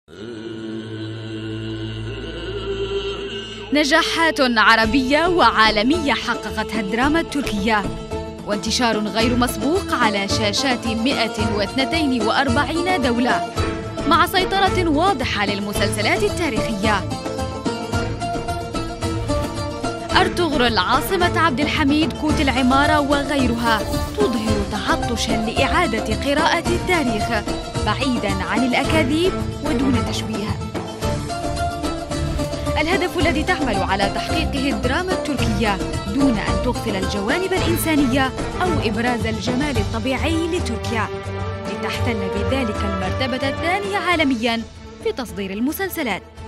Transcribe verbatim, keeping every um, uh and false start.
نجاحات عربية وعالمية حققتها الدراما التركية، وانتشار غير مسبوق على شاشات مئة واثنين وأربعين دولة، مع سيطرة واضحة للمسلسلات التاريخية. أرطغرل، عاصمة عبد الحميد، كوت العمارة وغيرها تظهر تعطشاً لإعادة قراءة التاريخ بعيداً عن الأكاذيب ودون تشويه. الهدف الذي تعمل على تحقيقه الدراما التركية دون أن تغفل الجوانب الإنسانية أو إبراز الجمال الطبيعي لتركيا، لتحتل بذلك المرتبة الثانية عالمياً في تصدير المسلسلات.